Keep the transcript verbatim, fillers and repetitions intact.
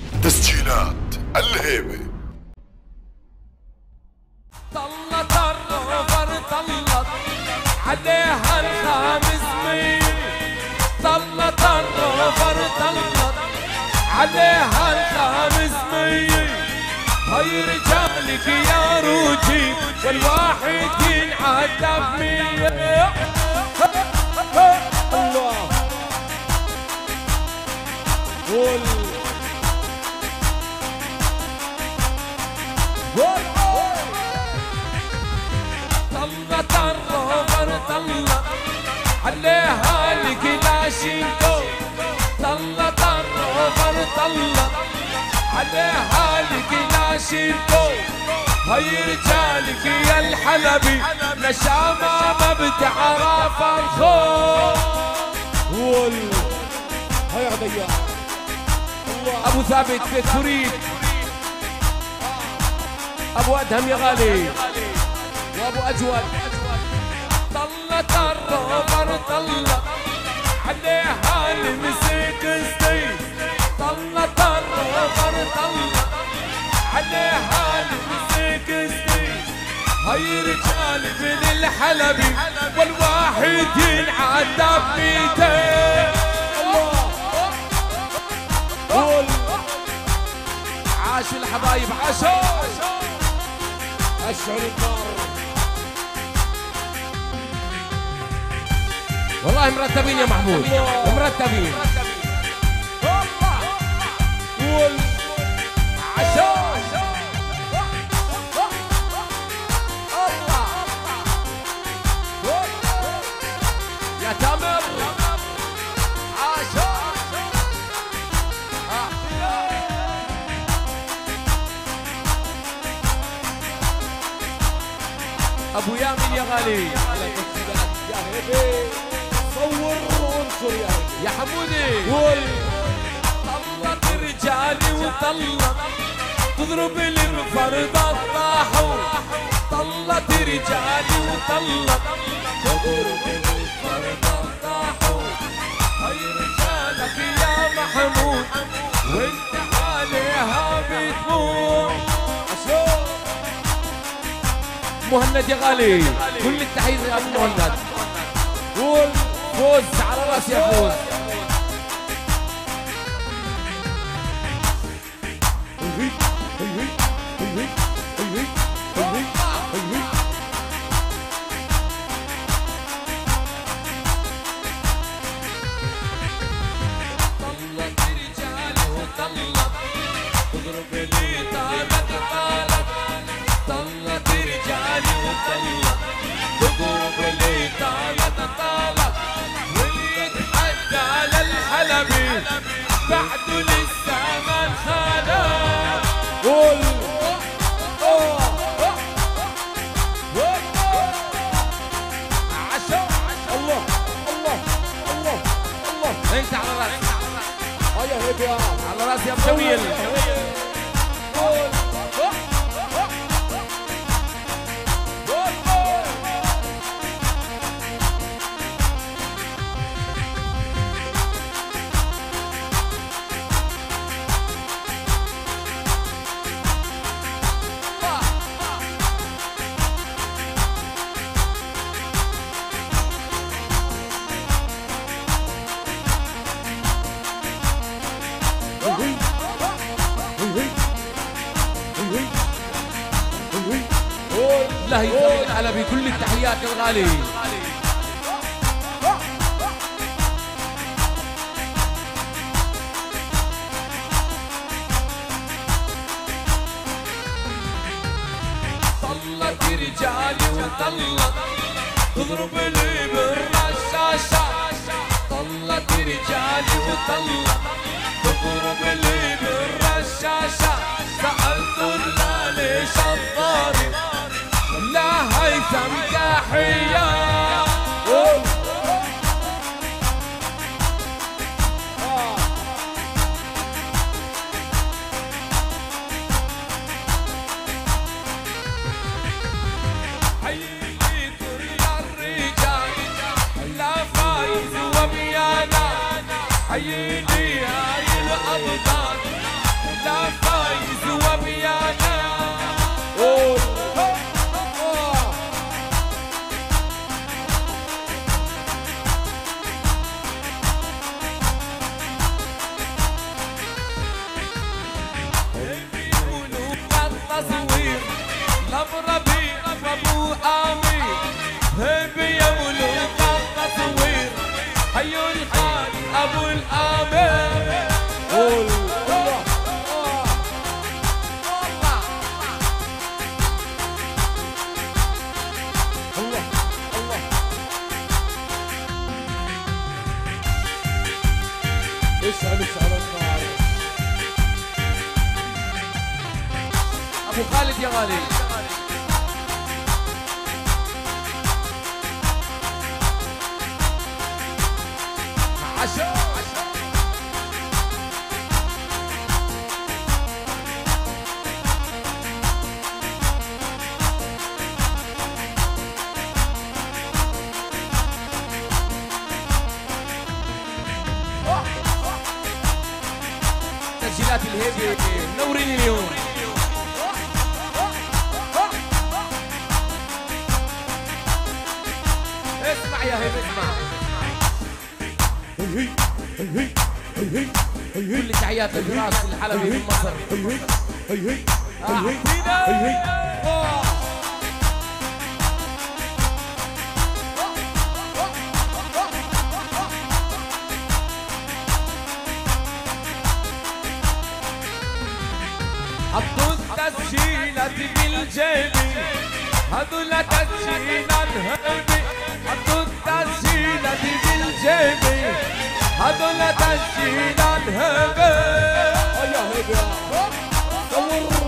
تسجيلات الهيبة. طلت الروفر طلت عليها الخامس ميل، طلت الروفر طلت عليها الخامس ميل. هاي رجالك يا روجي والواحد ينعدى بمية. الله قول طلت الروفر طلت عليها الكلاشينكو، طلت الروفر طلت عليها الكلاشينكو. هاي رجالك يا الحلبي نشامة ما بتعرف الخوف. قول هاي غدية ابو ثابت بيت فريد، ابو ادهم يا غالي وابو اجود. طلت الروفر طلت عليها المسك ستيل، طلت الروفر طلت عليها المسك ستيل. هاي رجال من الحلبي والواحد ينعدى بميتين. قول عاشوا الحبايب عاشوا اشعل النار. والله مرتبين يا محمود مرتبين. قول عاشوا يا تامر عاشوا. ابو يامن يا غالي يا هيبي صور وانصر يا هيبي يا حمودي. قول طلت رجالي وطلت تضرب الفردات طاحوا، طلت رجالي وطلت تضرب الفردات طاحوا. هاي رجالك يا محمود وانت عليها بتموت. مهند يا غالي كل التحية يا ابو مهند. قول فوز على راسي يا فوز. طلت رجالي وطلت تضرب لي طالت طالت، طلت رجالي وطلت تضرب لي طالت طالت. واللي يتحدى للحلبي بعده لسه ما انخلق. قول عشا الله الله الله الله. انت على راسي هيا هيبي على راسي يا ابو جميل. الله يثبت على بكل التحيات الغالي. طلت رجالي وطلت تضرب لي بالرشاشة، طلت رجالي وطلت تضرب لي بالرشاشة. سألت الله ليش الضارب لا هيثم تحية. حييني كل الرجال لا فايز وبيانا، حييني هاي الأبطال ربيع ابو امير هبي يا ملوك التصوير حيوا الخال ابو الامير قول الله الله الله اسال اسال النار ابو خالد يا غالي عشا تسجيلات الهيبة منورين اليوم اسمع يا هيبة اسمع كل تحيات الفراس الحلبي من مصر حطوا التسجيلات بالجيبي هذول تسجيلات هيبي حطوا التسجيلات بالجيبي هذول تسجيلات هيبي يا هيبي